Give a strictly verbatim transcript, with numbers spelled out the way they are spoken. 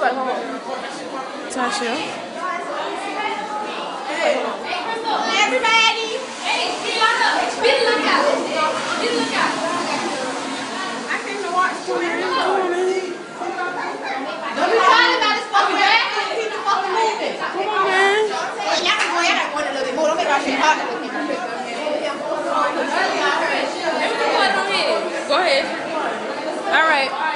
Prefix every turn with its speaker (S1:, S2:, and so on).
S1: better come on. Tasha.
S2: Hey, everybody. Hey, get on up. Be the lookout. Be the lookout. I came to watch two minutes. Don't be trying about this fucking bag. Keep the fucking moving.
S1: Come on, man.
S2: Y'all can go in and one a little bit more. Don't make our shit hot.
S1: Go ahead. All right.